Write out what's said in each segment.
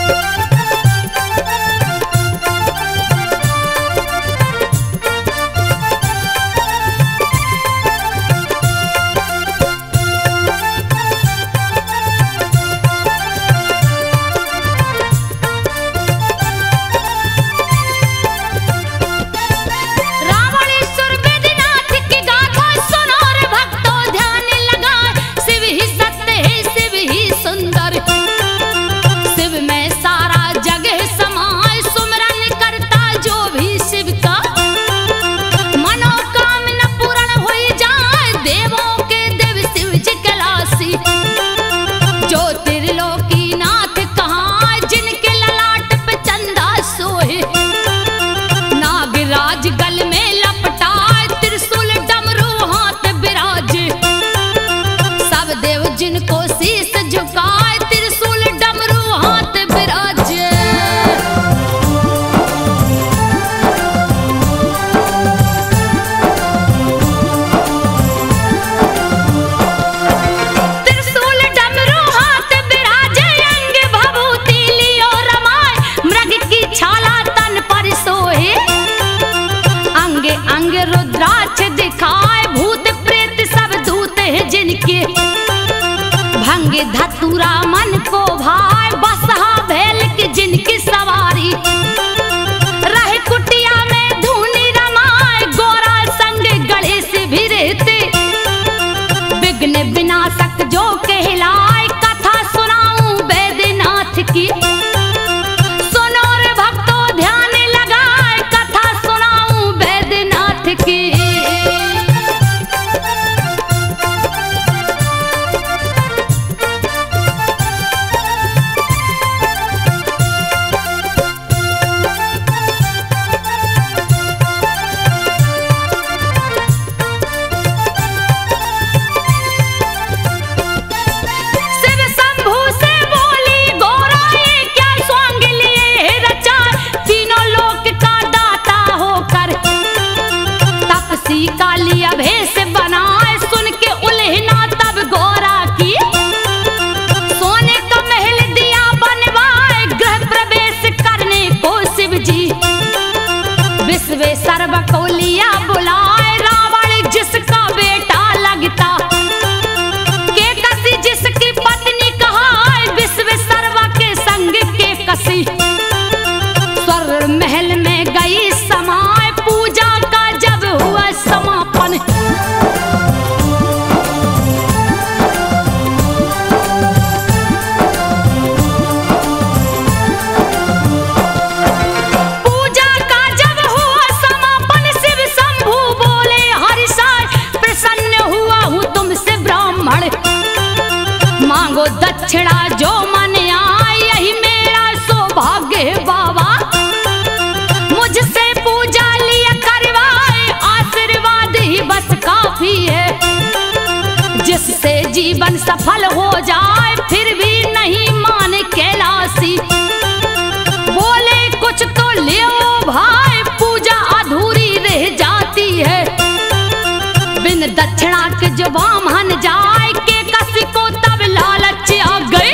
धतूरा मन को भाई बसहा भेल की जिनकी सवारी रहे कुटिया में धूनी रमाए गोरा संग गणेश भी रहते विघ्न विनाशक जो कहलाए कथा सुनाऊं बैद्यनाथ की सुनो रे भक्तों ध्यान लगाए कथा सुनाऊं बैद्यनाथ की। कालिया भेष बनाए सुन के उल्हना तब गोरा की सोने का महल दिया बनवाए गृह प्रवेश करने को शिव जी विश्वेश्वर को लिया बुलाए रावण जिसका बेटा लगता के कसी जिसकी पत्नी कहाए विश्वेश्वर के संग के कसी स्वर महल में गई समाए पूजा का जब हुआ समापन पूजा का जब हुआ समापन शिव शंभू बोले हरिशाय प्रसन्न हुआ हूँ तुमसे ब्राह्मण मांगो दक्षिणा जो मन आए यही मेरा सौभाग्य है बाबा मुझसे पूजा लिया करवाए आशीर्वाद ही बस काफी है जिससे जीवन सफल हो जाए फिर भी नहीं माने कैलाशी बोले कुछ तो ले भाई पूजा अधूरी रह जाती है बिन दक्षिणा के जो ब्राह्मण जाए के कसी को तब लालच आ गई।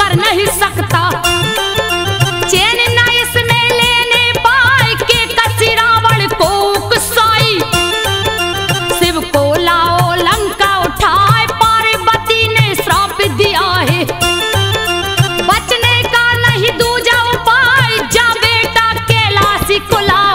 कर नहीं सकता। चैन न इसमें लेने पाए के कसी रावण को उकसाई। शिव को लाओ लंका उठाए, पार्वती ने श्राप दिया है। बचने का नहीं दूजा उपाय, जा बेटा कैलाशी को लाओ।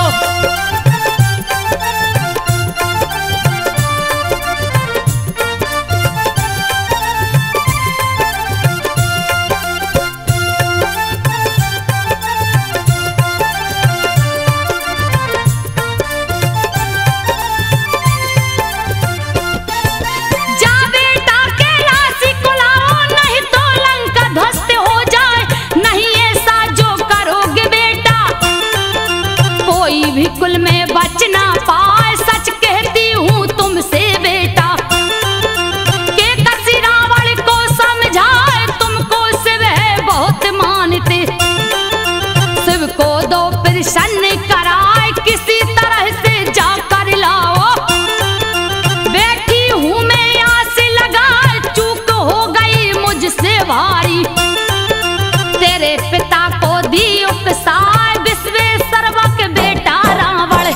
कुल में बचना पाए, सच कहती हूँ तुमसे बेटा। के कसी रावण को समझाए, तुमको शिव है बहुत मानते। शिव को दो प्रसन्न कराए, किसी तरह से जाकर लाओ। बैठी हूँ मैं आस लगाए, चूक हो गई मुझसे भारी। तेरे पिता को दी उपसाए, विश्वेश्वरवा के बेटा रावण।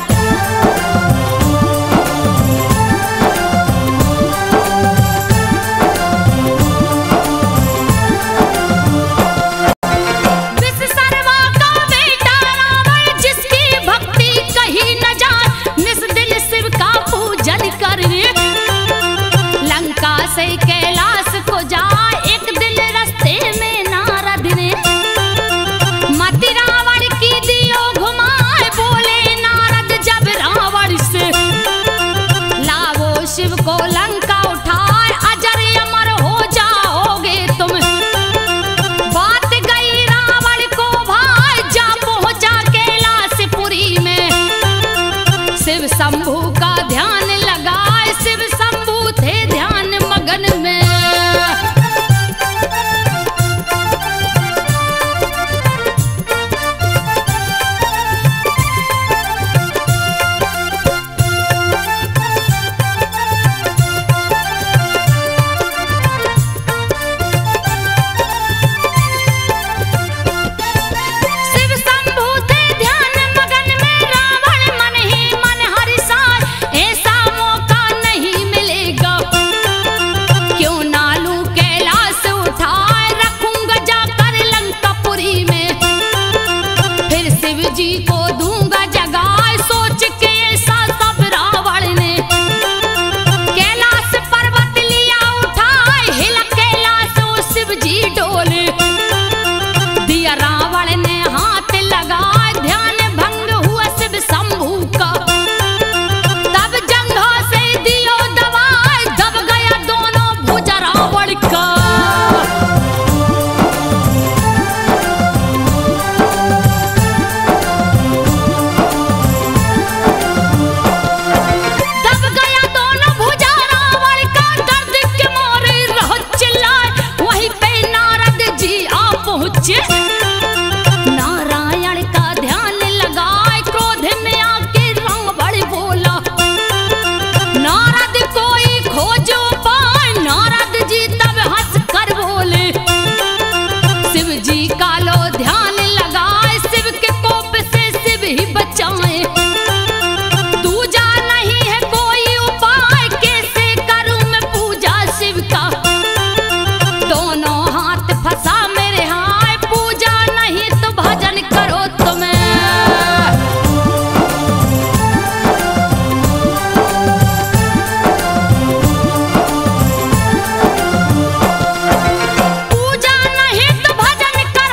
विश्वेश्वरवा का बेटा रावण, जिसकी भक्ति कहीं न जाए, निस दिल शिव का पूजन करे। लंका से कैलाश को जाए, एक दिन रास्ते में नारद ने मति रावण की दियो घुमाए। बोले नारद जब रावण से, लावो शिव को लंका उठाए, अजर अमर हो जाओगे तुम। बात गई रावण को भाई, जा पहुंचा कैलाशपुरी में। शिव शंभू का ध्यान लगाए, शिव शंभू थे ध्यान मगन में। शिव शंभू थे ध्यान मगन में, रावण मन ही मन हर्षाए, ऐसा मौका नहीं मिलेगा। क्यों ना लूं कैलाश उठाए, रखूंगा जाकर लंकापुरी में। फिर शिव जी को दूंगा जगाए, सोच के ऐसा सब रावण ने। कैलाश पर्वत लिया उठाए, हिला कैलाश ओ शिव जी डोले। दिया रावण ने हाथ लगाए, ध्यान भंग हुआ शिव शंभू का। तब जंघा से दियो दबाए, दब गया दोनों भुजा रावण का। दब गया दोनों भुजा रावण का, दर्द के मारे रहो चिल्लाए। वहीं पे नारद जी आ पहुंचे, नारायण का ध्यान लगाए। क्रोध में आके रावण बोला, नारद कोई खोजो पाए। नारद जी तब हंस कर बोले, शिव जी का लो ध्यान लगाए। शिव के कोप से शिव ही बचाए। दूजा नहीं है कोई उपाय, कैसे करूं मैं पूजा शिव का। दोनों हाथ फंसा मेरे हाय, पूजा नहीं तो भजन करो तुम्हें। पूजा नहीं तो भजन करो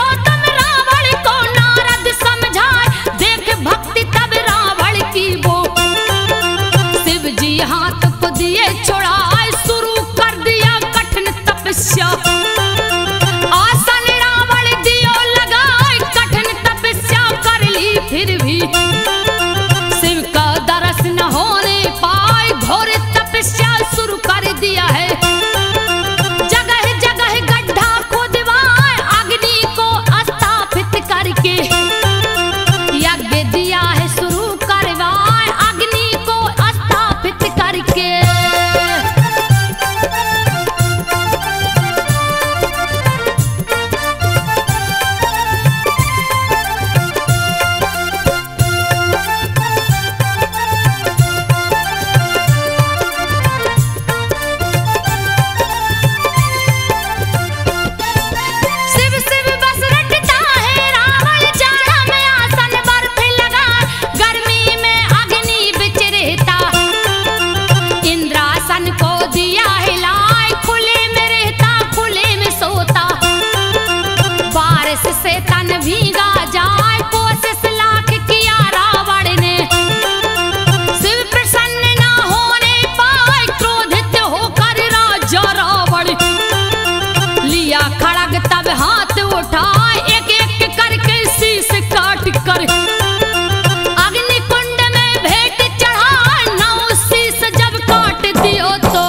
बारिश से तन भीगा जाए, कोशिश लाख किया रावण ने, शिव प्रसन्न ना होने पाए, क्रोधित होकर राजा रावण लिया खड़ग तब हाथ उठाए, एक एक करके शीश काट कर अग्निकुंड में भेंट चढ़ाए, नौ शीश जब काट दियो तो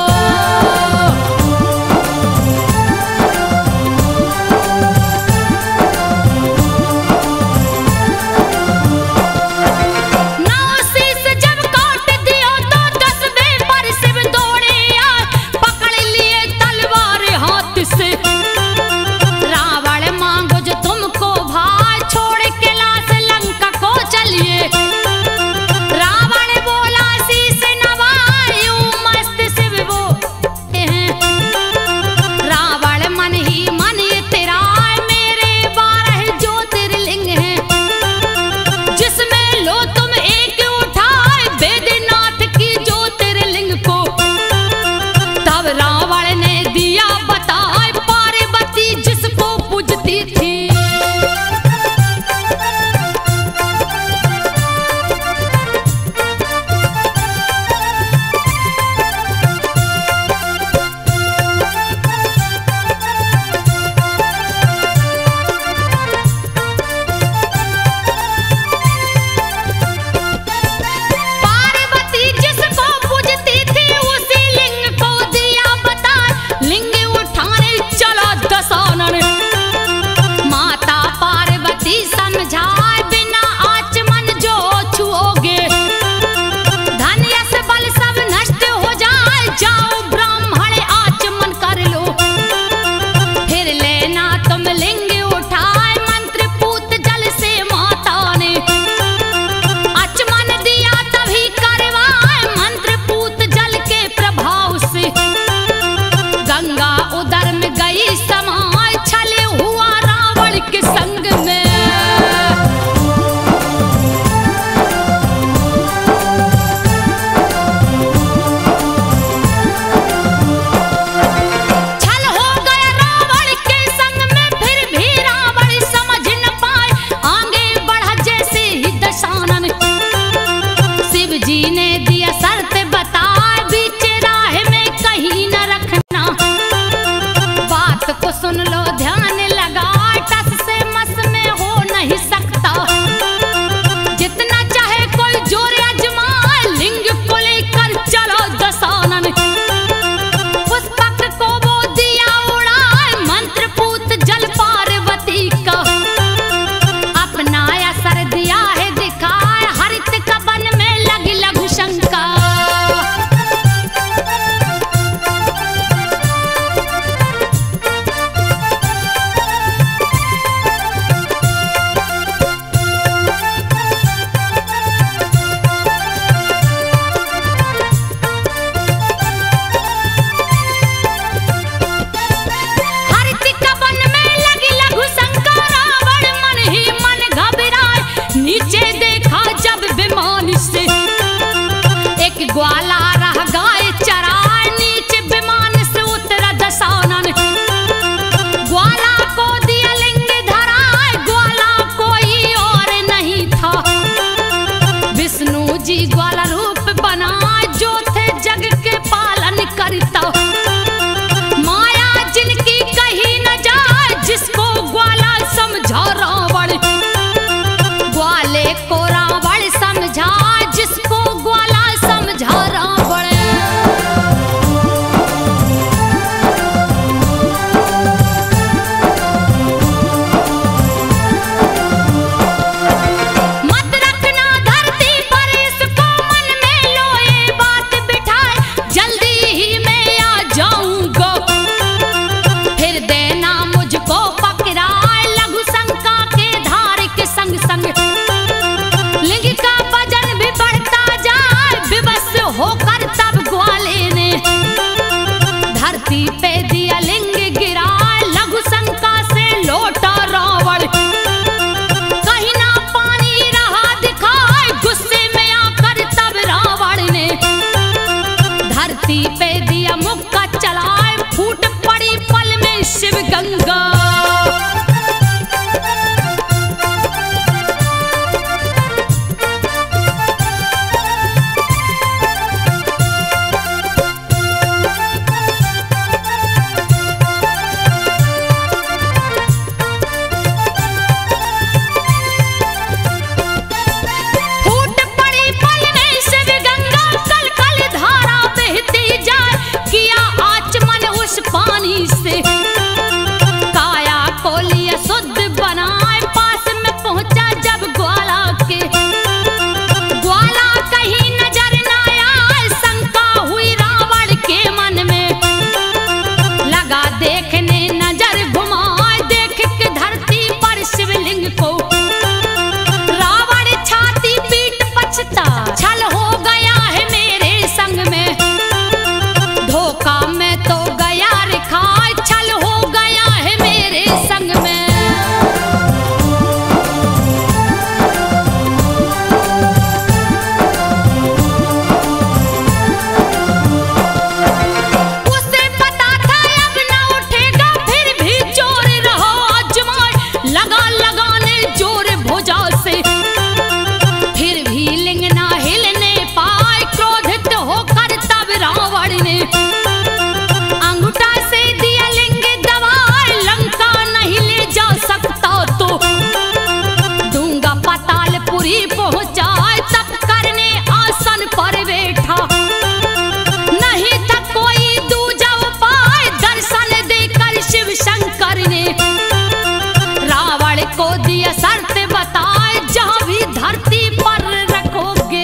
भुजा से, फिर भी लिंग ना हिलने पाए। क्रोधित होकर तब रावण ने अंगूठा से दिया लिंग दबाए। लंका नहीं ले जा सकता तो दूंगा पातालपुरी पहुंचाए। तब करने आसन पर बैठा, नहीं था कोई दूजा उपाय। दर्शन देकर शिव शंकर ने रावण को दिया शर्त बताए, जहां भी धरती पर रखोगे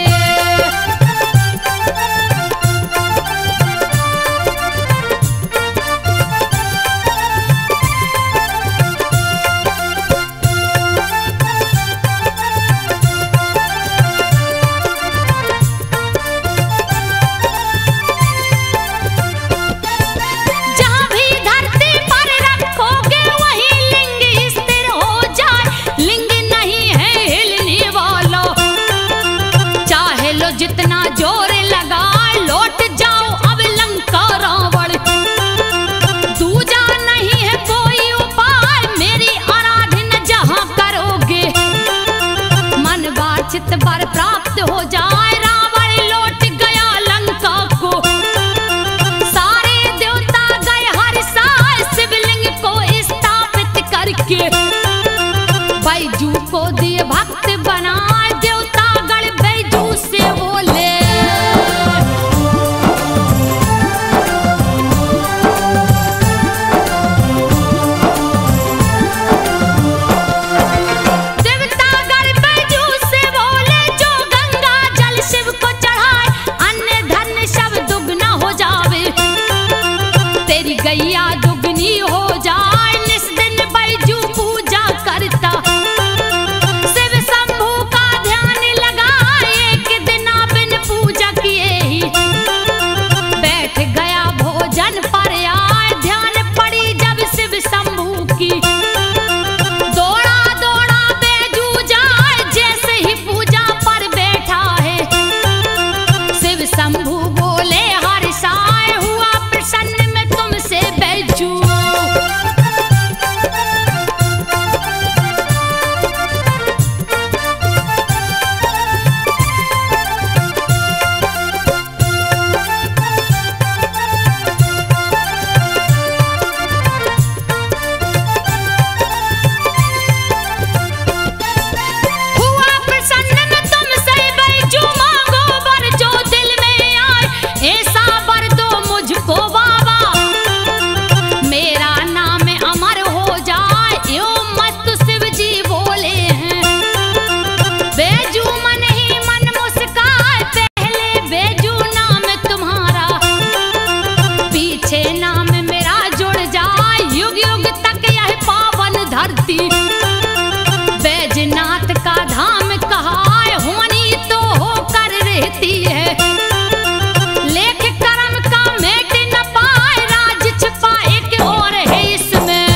जितना जोर लगा लौट जाओ अब लंका रावण। दूजा नहीं है कोई उपाय, मेरी आराधना जहां करोगे मन वांछित वर प्राप्त हो जाए। रावण लौट गया लंका को, सारे देवता गए हर साल शिवलिंग को स्थापित करके। बैजू को दिए भक्त बनाए, देवता गण बैजू से बोले देवता गण बैजू से बोले, जो गंगा जल शिव को चढ़ाए अन्य धन सब दुगना हो जावे। तेरी गैया दुगनी हो जाए, निस दिन बैजू पूजा करता। शिव शंभू का ध्यान लगाए, एक दिन बिन पूजा किए ही बैठ गया भोजन पर आए। ध्यान पड़ी जब शिव शंभू की, दौड़ा दौड़ा बैजू जाए। जैसे ही पूजा पर बैठा है शिव शंभू बोले हर्षाए, हुआ प्रसन्न में तुमसे बैजू। हुआ प्रसन्न में तुमसे बैजू, मांगो वर जो दिल में आए। ऐसा वर दो मुझको बाबा, मेरा नाम अमर हो जाए। यो मत शिव जी बोले हैं। बैजू मन ही मन मुस्काए, पहले बैजू नाम तुम्हारा, पीछे नाम मेरा जुड़ जाए। युग युग तक यह पावन धरती बैजनाथ का धाम कहा है। होनी तो होकर रहती है, लेख कर्म का मेट न पाए। राज छिपा एक और है इसमें,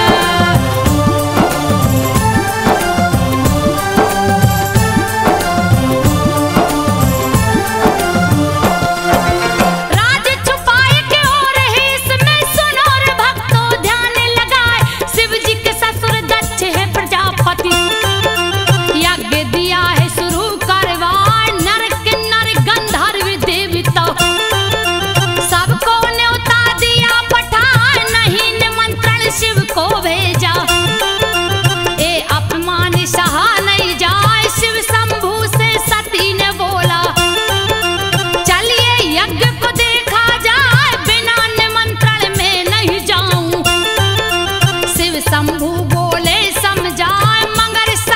राज छुपा एक और है इसमें। सुनो रे भक्तों ध्यान लगाए, शिव जी के ससुर दक्ष है प्रजापति। यज्ञ दिया है शुरू करवाए, नर किन्नर गंधर्व देवता सबको न्योता दिया पठाए। नहीं निमंत्रण शिव को भेजा, ए अपमान सहा नहीं जाए। शिव शंभू से सती ने बोला, चलिए यज्ञ को देखा जाए, बिना निमंत्रण में नहीं जाऊं। शिव शंभू बोले समझाए, मगर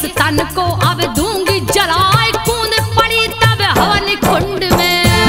इस तन को अब दूंगी जलाए, कूद पड़ी तब हवन कुंड में।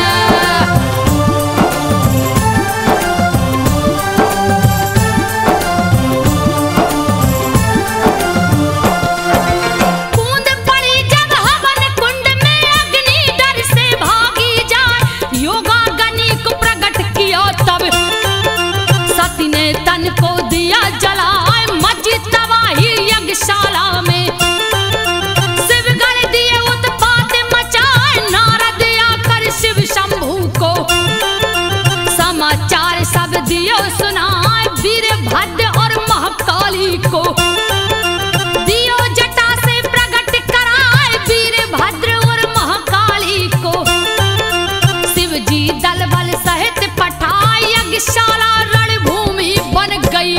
दियो सुनाए वीरभद्र और महाकाली को, दियो जटा से प्रकट कराए वीरभद्र और महाकाली को। शिव जी दल बल सहित पठाए, यज्ञशाला रणभूमि बन गई।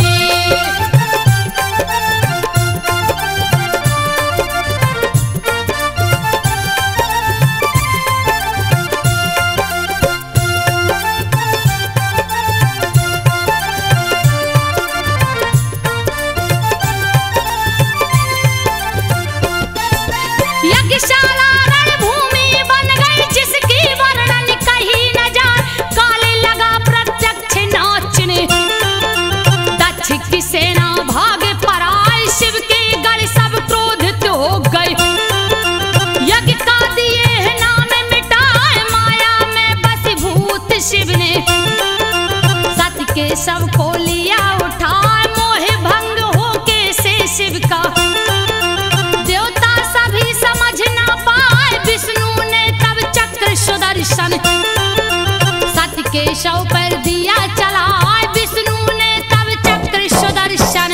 यज्ञशाला रणभूमि बन गई, जिसकी वर्णन कहीं न जाए। काले लगा प्रत्यक्ष नाचने, दक्ष की सेना भाग पराए, शिव के गल सब क्रोधित हो गए। यज्ञ का दिए नाम मिटाए, माया में बसीभूत शिव ने सत्य के शव को लिया उठाए। मोह भंग होके से शिव का समझ ना पाए, विष्णु ने तब चक्र सुदर्शन सत्य के शव पर दिया चलाए। विष्णु ने तब चक्र सुदर्शन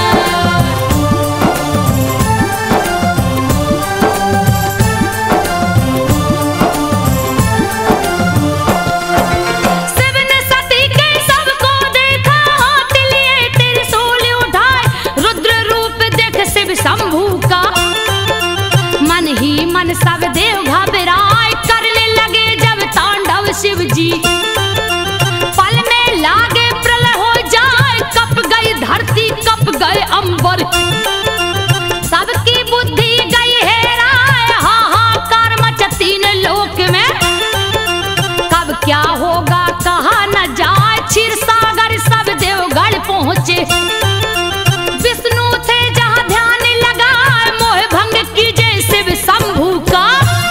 शिव ने सती के शव को देखा, हाथ लिए त्रिशूल उठाए। रुद्र रूप देख शिव शंभू का, मन ही मन सब देव घबराए। करने लगे जब तांडव शिव जी, पल में लागे प्रलय हो जाए। कप गई धरती कप गए अंबर, सबकी बुद्धि गई हेराए। हाहाकार मचा तीन लोक में, कब क्या होगा कहा न जाए। क्षीर सागर सब देवगढ़ पहुंचे, विष्णु थे जहां ध्यान लगाए। मोह भंग कीजे शिव शंभू का,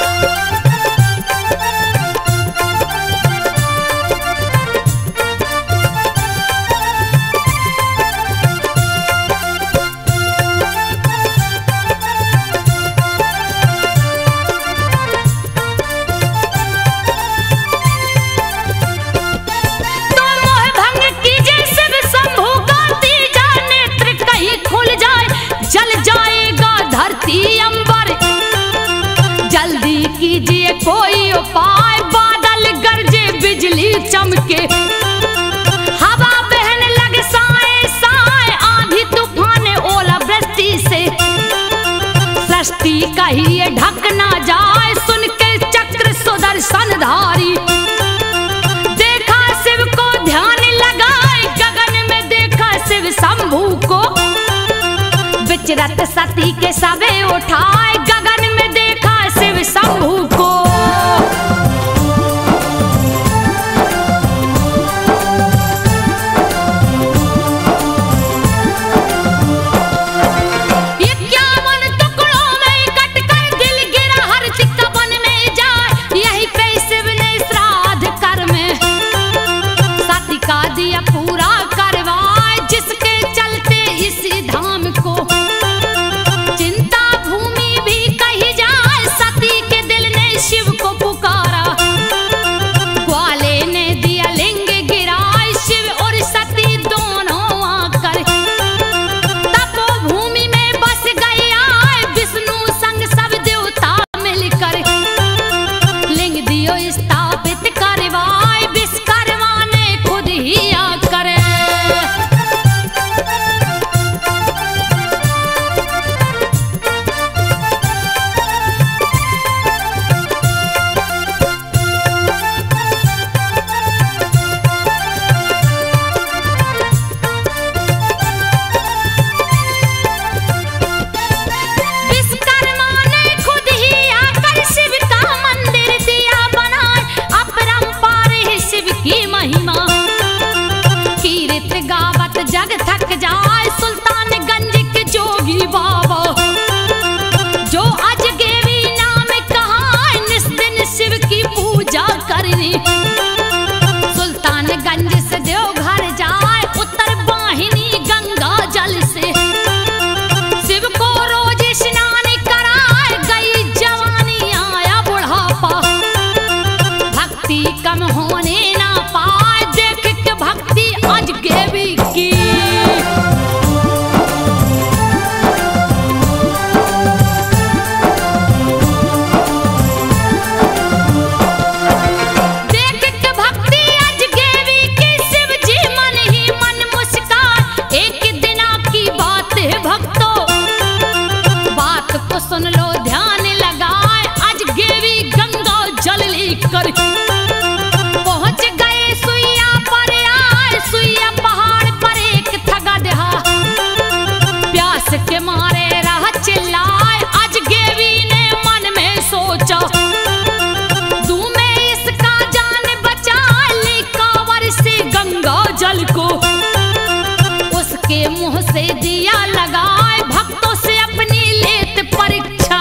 तो मोह भंग कीजे शिव शंभू का। तीजा नेत्र कहीं खुल जाए, जल जाएगा धरती अंबर। जल्दी कीजिए कोई उपाय, बादल गरजे बिजली चमके। हवा बहन लग साए साए, आंधी तूफान ओला वृष्टि से सृष्टि कहिए ढक ना जाए। सुन के चक्र सुदर्शन धारी, देखा शिव को ध्यान लगाए। गगन में देखा शिव शंभू को, विचरत सती के सबे उठाए। गगन में देखा शिव शंभू को, चिंता भूमि भी सुन लो ध्यान लगाए, आज गेवी गंगा जल लेकर पहुंच गए सुइया पर आए। सुइया पहाड़ पर एक थगा दहा, प्यास के मारे रहा चिल्लाए। आज गेवी ने मन में सोचा, तू मैं इसका जान बचा ली कांवर से गंगा जल को। उसके मुंह से दिया लगाए, भक्तों से अपनी लेत परीक्षा।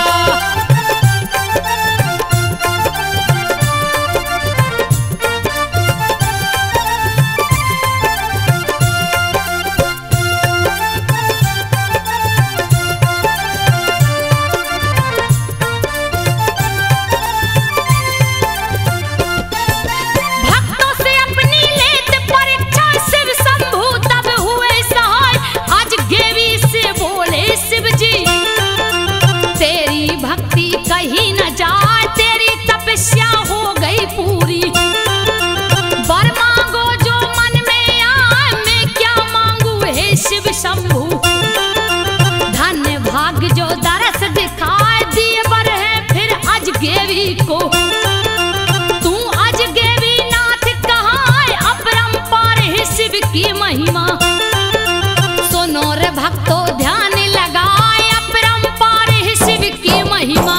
की महिमा सुनो रे भक्तों ध्यान लगाए, अपरंपार है शिव की महिमा।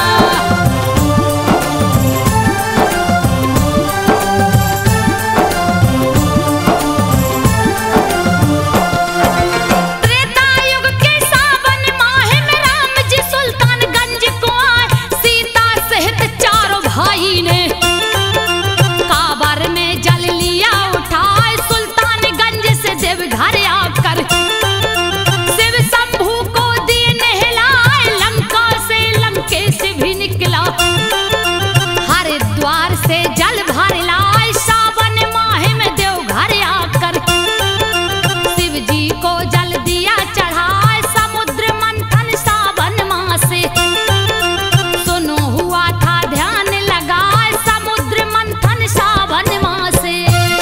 त्रेता युग के सावन माह में राम जी सुल्तानगंज को आए, सीता सहित चारों भाई ने कांवर में जल लिया उठाए। देव घर आकर शिव शंभू को दिए नहलाए, लंका से लंकेश भी निकला, हरिद्वार से जल भर लाए। सावन माह में देव घर आकर शिव जी को जल दिया चढ़ाए। समुद्र मंथन सावन माह से सुनो हुआ था ध्यान लगाए, समुद्र मंथन सावन माह से।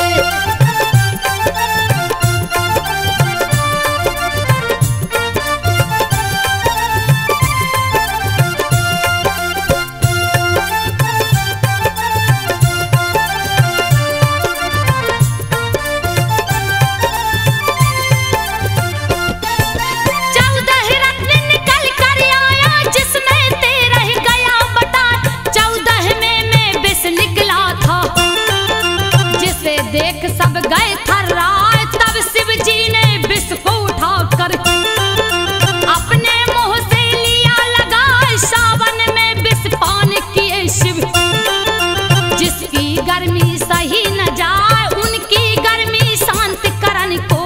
देख सब गए थर्राए, तब शिव जी ने विष को उठाकर अपने मुंह से लिया लगाए। सावन में विष पान किए शिव, जिसकी गर्मी सही न जाए, उनकी गर्मी शांत करन को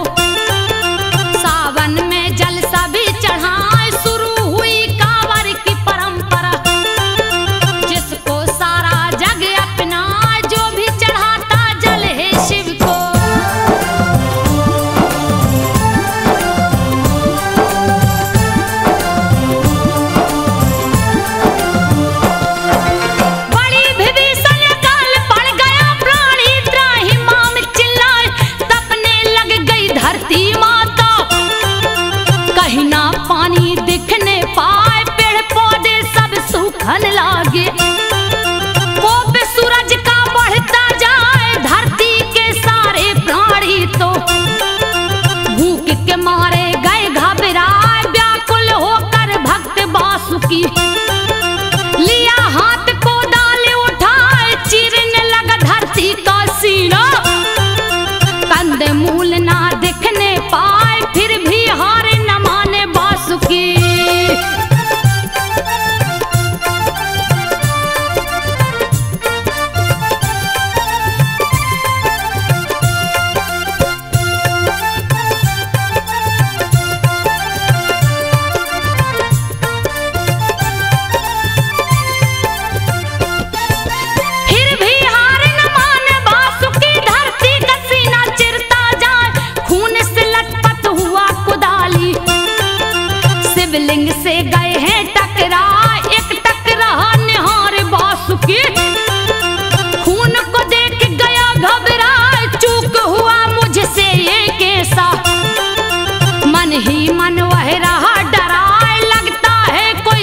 सावन में जल सभी चढ़ाए। शुरू हुई कांवर की परंपरा, जिसको सारा जग अपना, जो भी चढ़ाता जल है शिव को। बड़ी विभीषण काल पड़ गया प्राणी, त्राहि माम चिल्लाए, तपने लग गई धरती माता। कहीं ना पानी दिखने पाए, पेड़ पौधे सब सूखन लागे। कोप सूरज का बढ़ता जाए, धरती के सारे प्राणी तो भूख के मारे गए घबराए। व्याकुल होकर भक्त वासुकी लिया हाथ को डाले उठाए, चीरने लगा धरती का सीना। कंद मूल ना दिखने पाए, फिर भी हार न माने वासुकी। शिवलिंग से गए हैं टकरा, एक टकरा निहार वासुकी। खून को देख गया घबरा, चूक हुआ मुझसे ये कैसा। मन ही मन वह रहा डरा, लगता है कोई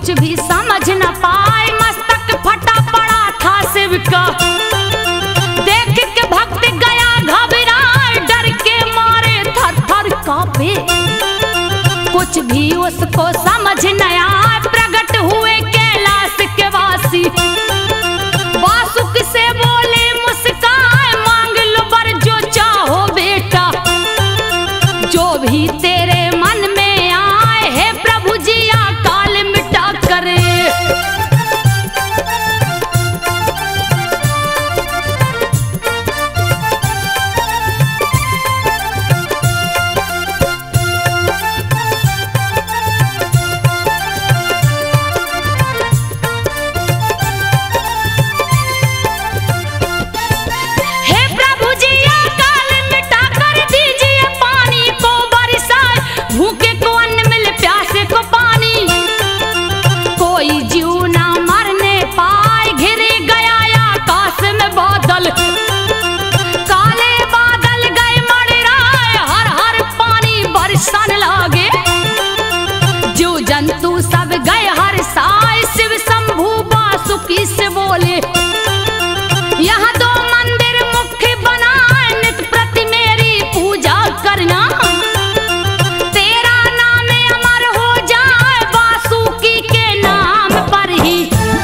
कुछ भी समझ न पाए, मस्तक फटा पड़ा था शिव का। देख के भक्त गया घबराए, डर के मारे थर थर कांपे। कुछ भी उसको समझ न आए, प्रकट हुए कैलाश के वासी। वासुक से बोले मुस्काए, मांग लो वर जो चाहो बेटा, जो भी तेरे मन में आए, हे प्रभु जी अकाल मिटा करे। जंतु सब गए हर साय, शिव शंभु वासुकी से बोले, यहाँ 2 मंदिर मुख्य बनाए, नित प्रति मेरी पूजा करना। तेरा नाम अमर हो जाए, वासुकी के नाम पर ही।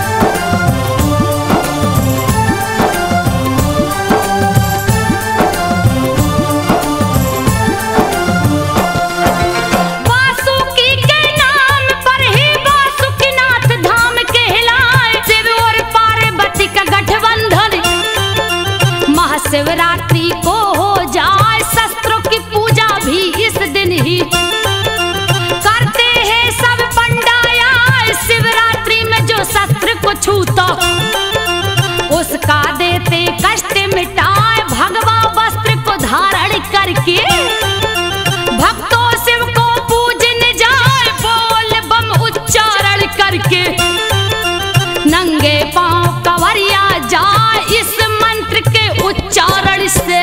शिवरात्रि को हो जाए, शस्त्रों की पूजा भी इस दिन ही करते हैं सब पंडाया। शिवरात्रि में जो शस्त्र को छूता, उसका देते कष्ट मिटाए, भगवा वस्त्र को धारण करके भक्तों शिव को पूजने जाए, बोल बम उच्चारण करके। नंगे पांव कंवरिया जाए, इस मंत्र के उच्चारण से।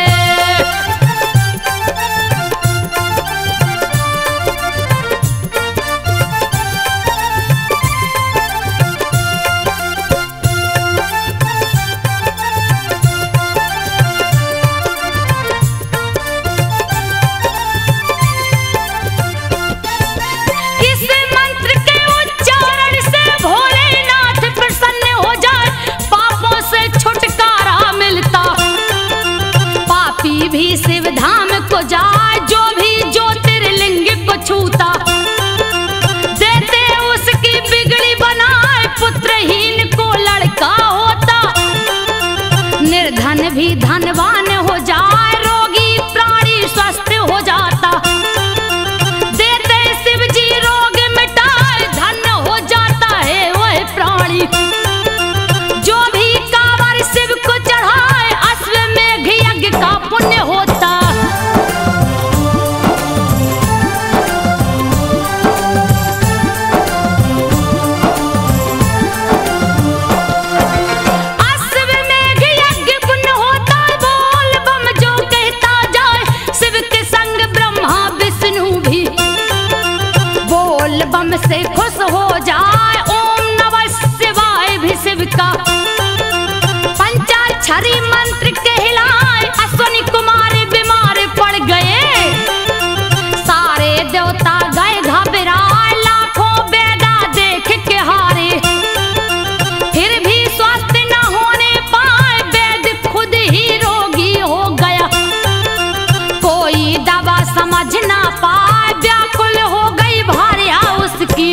भी शिव धाम को जाए, जो भी ज्योतिर्लिंग को छूता, देते उसकी बिगड़ी बनाए, पुत्रहीन को लड़का होता। निर्धन भी धनवान हो जाए, रोगी प्राणी स्वस्थ हो जाता। देते शिव जी रोग मिटाए, धन्य हो जाता है वह प्राणी। जो भी कांवर शिव को चढ़ाए, अश्वमेघ यज्ञ का पुण्य होता। अश्वमेघ यज्ञ पुण्य होता, बोल बम जो कहता जाए, शिव के संग ब्रह्मा विष्णु भी बोल बम से खुश हो जाए। ओम नमः शिवाय भी शिव का पंचाक्षरी मंत्र कहलाए, अश्वनी कुमार बीमार पड़ गए, सारे देवता गए घबराए, लाखों वेदा देख के हारे, फिर भी स्वस्थ न होने पाए, वेद खुद ही रोगी हो गया। कोई दवा समझ ना पाए, व्याकुल हो गई भार्या उसकी।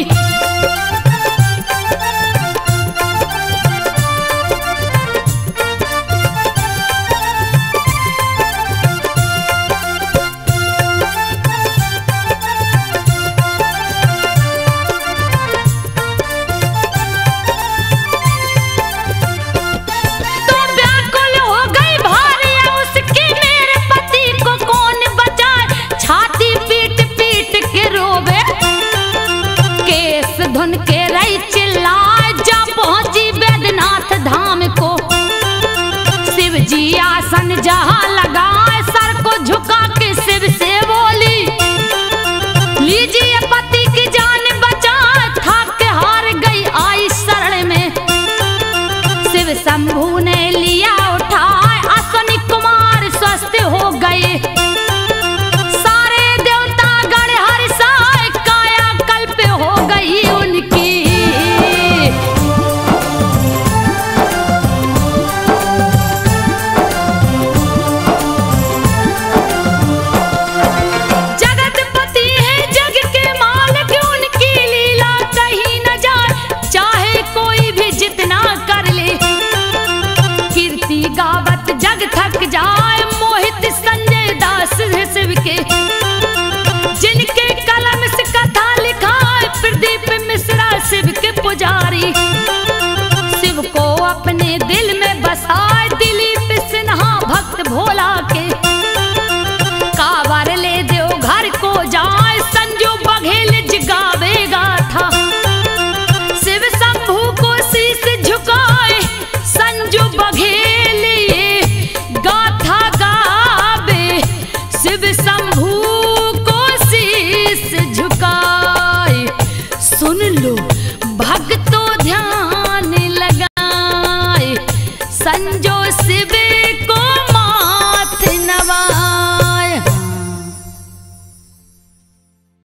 धुन के रही चिल्लाए, जा पहुंची बैद्यनाथ धाम को। शिव जी आसन जहां लगाए, सर को झुका के शिव से बोली, लीजिए पति की जान बचा, थक हार गई पुजारी। शिव को अपने दिल में बसाए दिलीप सिन्हा भक्त भोला के। कावर ले दो घर को जाए संजू बघेल जगावेगा था। शिव शंभू को शीश झुकाए संजू बघेल गाथा गावे। शिव शंभू को शीश झुकाए। सुन लो भक्तों ध्यान लगाए संजो शिव